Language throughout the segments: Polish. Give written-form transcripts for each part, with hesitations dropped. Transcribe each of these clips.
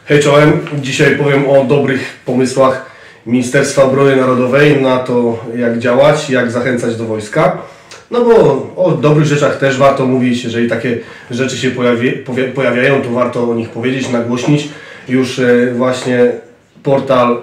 Hej, czołem. Dzisiaj powiem o dobrych pomysłach Ministerstwa Obrony Narodowej na to, jak działać, jak zachęcać do wojska. No bo o dobrych rzeczach też warto mówić. Jeżeli takie rzeczy się pojawiają, to warto o nich powiedzieć, nagłośnić. Już właśnie portal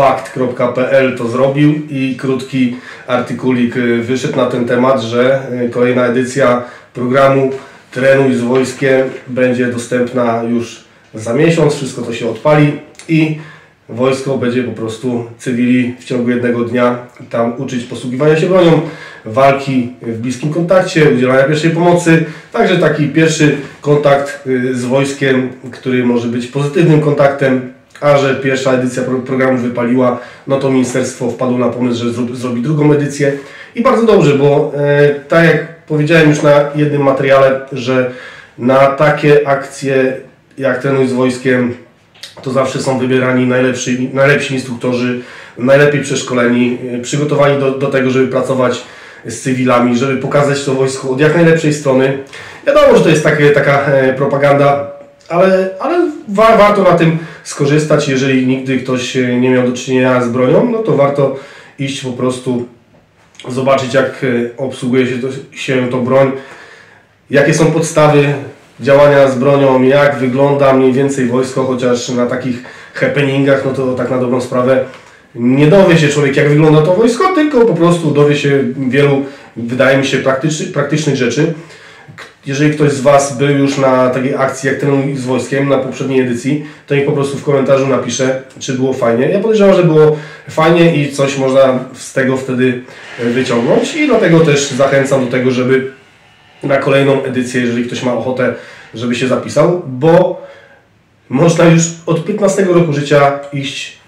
fakt.pl to zrobił i krótki artykulik wyszedł na ten temat, że kolejna edycja programu Trenuj z wojskiem będzie dostępna już za miesiąc. Wszystko to się odpali i wojsko będzie po prostu cywili w ciągu jednego dnia tam uczyć posługiwania się bronią, walki w bliskim kontakcie, udzielania pierwszej pomocy. Także taki pierwszy kontakt z wojskiem, który może być pozytywnym kontaktem, a że pierwsza edycja programu wypaliła, no to ministerstwo wpadło na pomysł, że zrobi drugą edycję. I bardzo dobrze, bo tak jak powiedziałem już na jednym materiale, że na takie akcje jak Trenuj z wojskiem to zawsze są wybierani najlepsi instruktorzy, najlepiej przeszkoleni, przygotowani do tego, żeby pracować z cywilami, żeby pokazać to wojsko od jak najlepszej strony. Wiadomo, że to jest taka propaganda, ale warto na tym skorzystać. Jeżeli nigdy ktoś nie miał do czynienia z bronią, no to warto iść po prostu zobaczyć, jak obsługuje się tą broń, jakie są podstawy działania z bronią, jak wygląda mniej więcej wojsko, chociaż na takich happeningach, no to tak na dobrą sprawę nie dowie się człowiek, jak wygląda to wojsko, tylko po prostu dowie się wielu, wydaje mi się, praktycznych rzeczy. Jeżeli ktoś z Was był już na takiej akcji jak Trenuj z wojskiem na poprzedniej edycji, to niech po prostu w komentarzu napisze, czy było fajnie. Ja podejrzewam, że było fajnie i coś można z tego wtedy wyciągnąć i dlatego też zachęcam do tego, żeby na kolejną edycję, jeżeli ktoś ma ochotę, żeby się zapisał, bo można już od 15 roku życia iść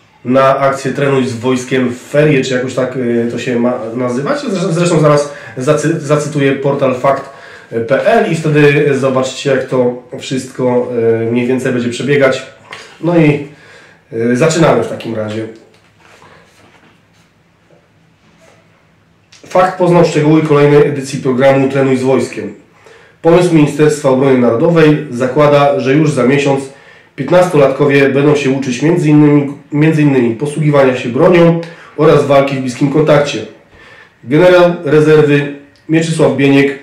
na akcję Trenuj z wojskiem w ferie, czy jakoś tak to się ma nazywać. Zresztą zaraz zacytuję portal fakt.pl i wtedy zobaczycie, jak to wszystko mniej więcej będzie przebiegać. No i zaczynamy w takim razie. Fakt poznał szczegóły kolejnej edycji programu Trenuj z wojskiem. Pomysł Ministerstwa Obrony Narodowej zakłada, że już za miesiąc 15-latkowie będą się uczyć m.in. posługiwania się bronią oraz walki w bliskim kontakcie. Generał rezerwy Mieczysław Bieniek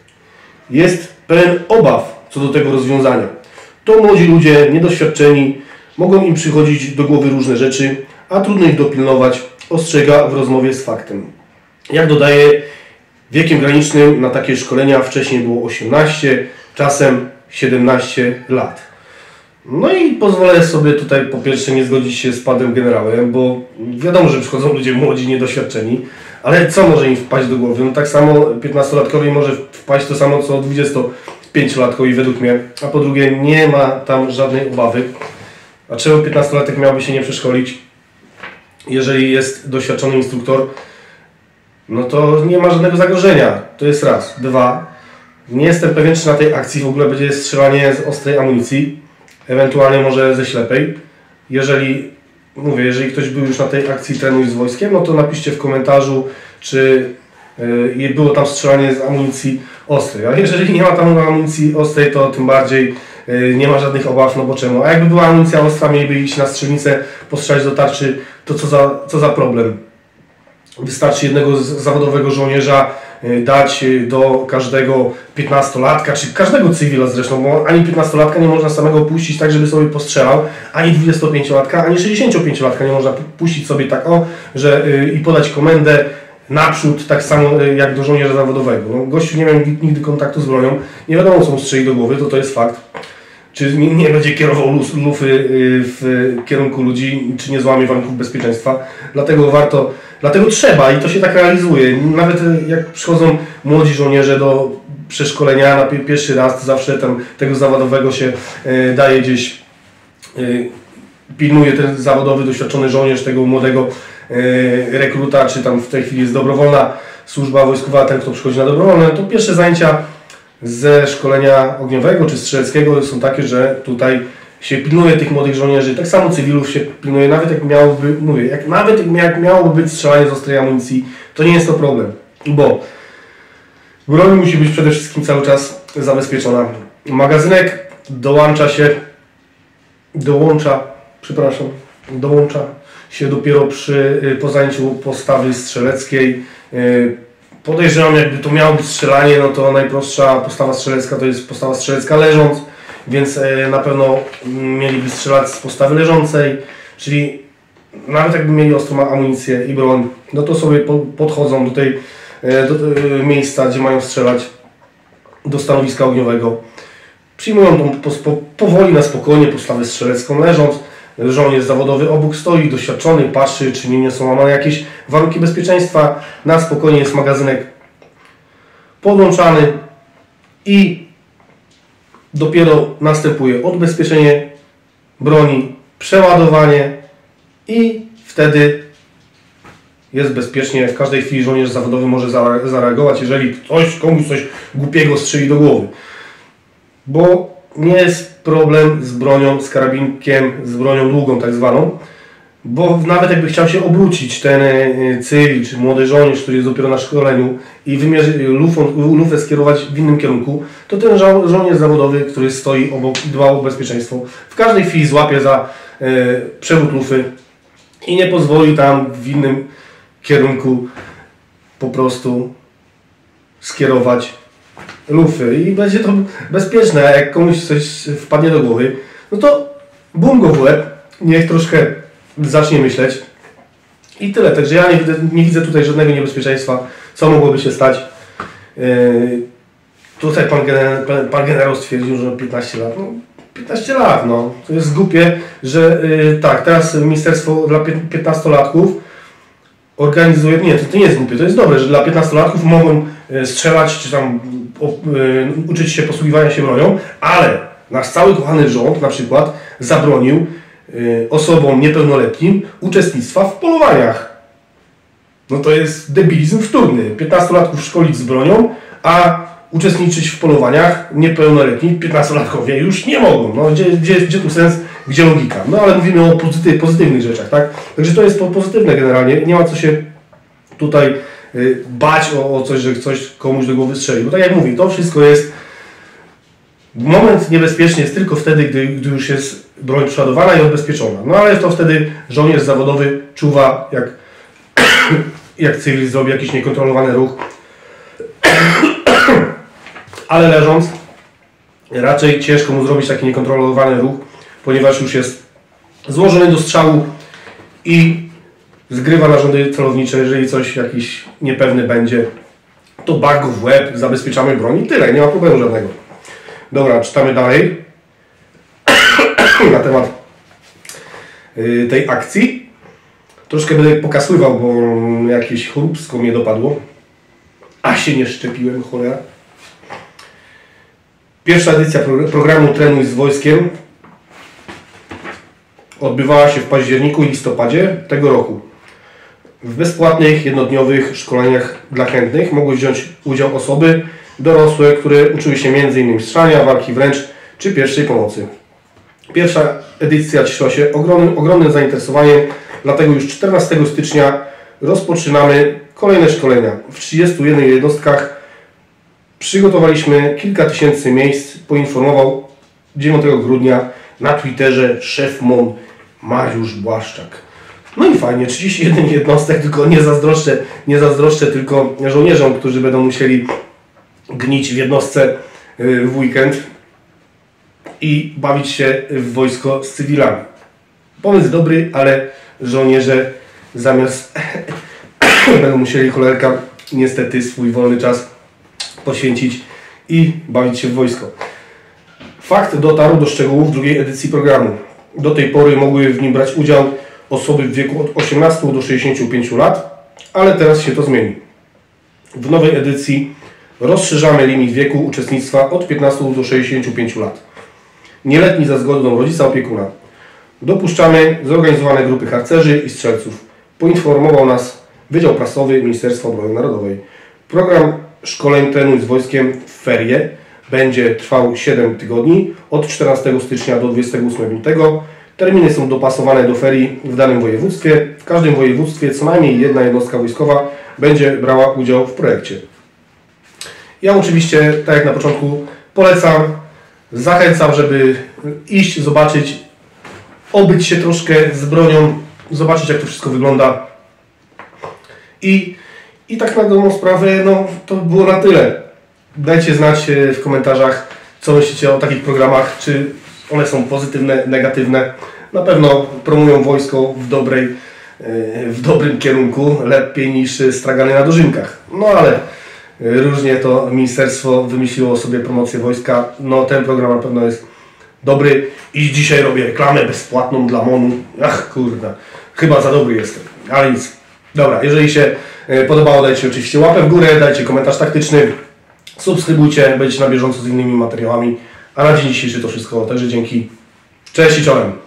jest pełen obaw co do tego rozwiązania. To młodzi ludzie niedoświadczeni, mogą im przychodzić do głowy różne rzeczy, a trudno ich dopilnować, ostrzega w rozmowie z Faktem. Jak dodaje, wiekiem granicznym na takie szkolenia wcześniej było 18, czasem 17 lat. No i pozwolę sobie tutaj po pierwsze nie zgodzić się z panem generałem, bo wiadomo, że przychodzą ludzie młodzi, niedoświadczeni, ale co może im wpaść do głowy? No tak samo 15-latkowi może wpaść to samo co 25-latkowi według mnie, a po drugie nie ma tam żadnej obawy. A czemu 15-latek miałby się nie przeszkolić, jeżeli jest doświadczony instruktor? No to nie ma żadnego zagrożenia. To jest raz. Dwa, nie jestem pewien, czy na tej akcji w ogóle będzie strzelanie z ostrej amunicji, ewentualnie może ze ślepej. Jeżeli ktoś był już na tej akcji Trenuj z wojskiem, no to napiszcie w komentarzu, czy było tam strzelanie z amunicji ostrej. A jeżeli nie ma tam amunicji ostrej, to tym bardziej nie ma żadnych obaw, no bo czemu? A jakby była amunicja ostra, mieliby iść na strzelnicę, postrzelać do tarczy, to co za problem? Wystarczy jednego zawodowego żołnierza dać do każdego 15-latka, czy każdego cywila zresztą, bo ani 15-latka nie można samego puścić tak, żeby sobie postrzelał, ani 25-latka, ani 65-latka nie można puścić sobie tak i podać komendę naprzód, tak samo jak do żołnierza zawodowego. No, gościu nie miał nigdy kontaktu z bronią, nie wiadomo co mu strzeli do głowy, to jest fakt. Czy nie będzie kierował lufy w kierunku ludzi, czy nie złamie warunków bezpieczeństwa. Dlatego trzeba i to się tak realizuje. Nawet jak przychodzą młodzi żołnierze do przeszkolenia na pierwszy raz, to zawsze tego zawodowego się daje gdzieś, pilnuje ten zawodowy, doświadczony żołnierz tego młodego rekruta, czy tam w tej chwili jest dobrowolna służba wojskowa, ten kto przychodzi na dobrowolne, to pierwsze zajęcia ze szkolenia ogniowego czy strzeleckiego są takie, że tutaj się pilnuje tych młodych żołnierzy, tak samo cywilów się pilnuje, nawet jak miałoby być strzelanie z ostrej amunicji, to nie jest to problem, bo broń musi być przede wszystkim cały czas zabezpieczona. Magazynek dołącza się dołącza się dopiero po zajęciu postawy strzeleckiej. Podejrzewam, jakby to miało być strzelanie, no to najprostsza postawa strzelecka to jest postawa strzelecka leżąc, więc na pewno mieliby strzelać z postawy leżącej, czyli nawet jakby mieli ostrą amunicję i broń, no to sobie podchodzą do miejsca, gdzie mają strzelać, do stanowiska ogniowego. Przyjmują tą powoli, na spokojnie postawę strzelecką leżąc. Żołnierz zawodowy obok stoi, doświadczony, patrzy, czy nie są łamane jakieś warunki bezpieczeństwa. Na spokojnie jest magazynek podłączany i dopiero następuje odbezpieczenie broni, przeładowanie i wtedy jest bezpiecznie. W każdej chwili żołnierz zawodowy może zareagować, jeżeli komuś coś głupiego strzeli do głowy. Bo nie jest problem z bronią, z karabinkiem, z bronią długą tak zwaną, bo nawet jakby chciał się obrócić ten cywil czy młody żołnierz, który jest dopiero na szkoleniu i lufę skierować w innym kierunku, to ten żołnierz zawodowy, który stoi obok i dba o bezpieczeństwo, w każdej chwili złapie za przewód lufy i nie pozwoli tam w innym kierunku po prostu skierować lufy i będzie to bezpieczne, a jak komuś coś wpadnie do głowy, no to bum go w łeb, niech troszkę zacznie myśleć i tyle. Także ja nie widzę tutaj żadnego niebezpieczeństwa, co mogłoby się stać. Tutaj pan generał stwierdził, że 15 lat. No, 15 lat, no. To jest głupie, że tak, teraz ministerstwo dla 15-latków organizuje, nie, to nie jest głupie, to jest dobre, że dla 15-latków mogą strzelać, czy tam uczyć się posługiwania się bronią, ale nasz cały kochany rząd na przykład zabronił osobom niepełnoletnim uczestnictwa w polowaniach. No to jest debilizm wtórny. 15-latków szkolić z bronią, a uczestniczyć w polowaniach niepełnoletni 15-latkowie już nie mogą. No, gdzie tu sens, gdzie logika? No ale mówimy o pozytywnych rzeczach, tak? Także to jest pozytywne generalnie. Nie ma co się tutaj bać o coś, że coś komuś do głowy strzeli. Bo tak jak mówię, to wszystko jest... Moment niebezpieczny jest tylko wtedy, gdy już jest broń przeładowana i odbezpieczona. No ale to wtedy żołnierz zawodowy czuwa, jak cywil zrobi jakiś niekontrolowany ruch. Ale leżąc, raczej ciężko mu zrobić taki niekontrolowany ruch, ponieważ już jest złożony do strzału i zgrywa narządy celownicze. Jeżeli coś jakiś niepewny będzie, to bach go w łeb, zabezpieczamy broń i tyle, nie ma problemu żadnego. Dobra, czytamy dalej na temat tej akcji. Troszkę będę pokasływał, bo jakieś choróbsko mnie dopadło. A się nie szczepiłem, cholera. Pierwsza edycja programu Trenuj z wojskiem odbywała się w październiku i listopadzie tego roku. W bezpłatnych, jednodniowych szkoleniach dla chętnych mogły wziąć udział osoby dorosłe, które uczyły się m.in. strzelania, walki wręcz czy pierwszej pomocy. Pierwsza edycja cieszyła się ogromnym zainteresowaniem, dlatego już 14 stycznia rozpoczynamy kolejne szkolenia. W 31 jednostkach przygotowaliśmy kilka tysięcy miejsc, poinformował 9 grudnia na Twitterze szef MON Mariusz Błaszczak. No i fajnie, 31 jednostek, tylko nie zazdroszczę tylko żołnierzom, którzy będą musieli gnić w jednostce w weekend i bawić się w wojsko z cywilami. Pomysł dobry, ale żołnierze zamiast będą musieli, cholerka, niestety swój wolny czas poświęcić i bawić się w wojsko. Fakt dotarł do szczegółów drugiej edycji programu. Do tej pory mogły w nim brać udział osoby w wieku od 18 do 65 lat, ale teraz się to zmieni. W nowej edycji rozszerzamy limit wieku uczestnictwa od 15 do 65 lat. Nieletni za zgodą rodzica opiekuna. Dopuszczamy zorganizowane grupy harcerzy i strzelców. Poinformował nas Wydział Prasowy Ministerstwa Obrony Narodowej. Program szkoleń Trenuj z wojskiem w ferie będzie trwał 7 tygodni od 14 stycznia do 28 lutego. Terminy są dopasowane do ferii w danym województwie. W każdym województwie co najmniej jedna jednostka wojskowa będzie brała udział w projekcie. Ja oczywiście, tak jak na początku, polecam, zachęcam, żeby iść, zobaczyć, obyć się troszkę z bronią, zobaczyć jak to wszystko wygląda. I tak na dobrą sprawę, no to było na tyle. Dajcie znać w komentarzach, co myślicie o takich programach, czy one są pozytywne, negatywne. Na pewno promują wojsko w dobrym kierunku, lepiej niż stragany na dożynkach. No ale różnie to ministerstwo wymyśliło sobie promocję wojska. No ten program na pewno jest dobry i dzisiaj robię reklamę bezpłatną dla MON-u. Ach kurde, chyba za dobry jestem, ale nic. Dobra, jeżeli się podobało, dajcie oczywiście łapę w górę, dajcie komentarz taktyczny, subskrybujcie, będziecie na bieżąco z innymi materiałami. A na dzień dzisiejszy to wszystko, także dzięki. Cześć i czołem.